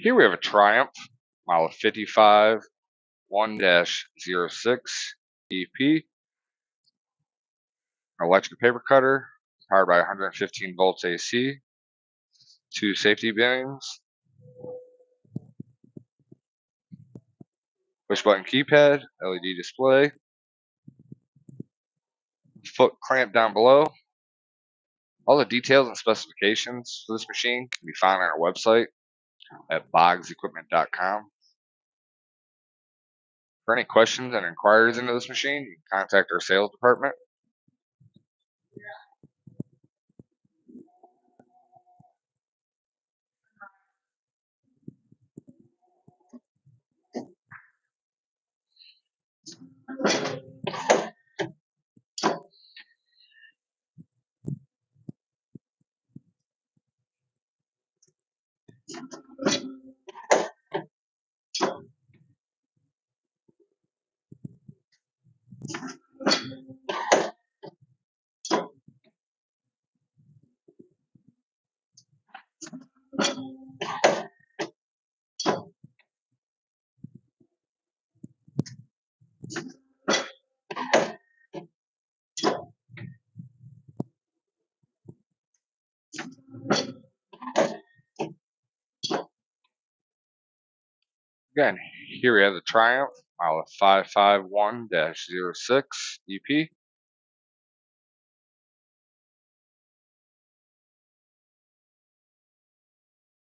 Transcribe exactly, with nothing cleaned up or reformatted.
Here we have a Triumph, model fifty-five one dash zero six E P, electric paper cutter, powered by one hundred fifteen volts A C, two safety beams, push button keypad, L E D display, foot clamp down below. All the details and specifications for this machine can be found on our website at boggs equipment dot com. For any questions and inquiries into this machine, you can contact our sales department. Again, here we have the Triumph, model five five one dash zero six E P.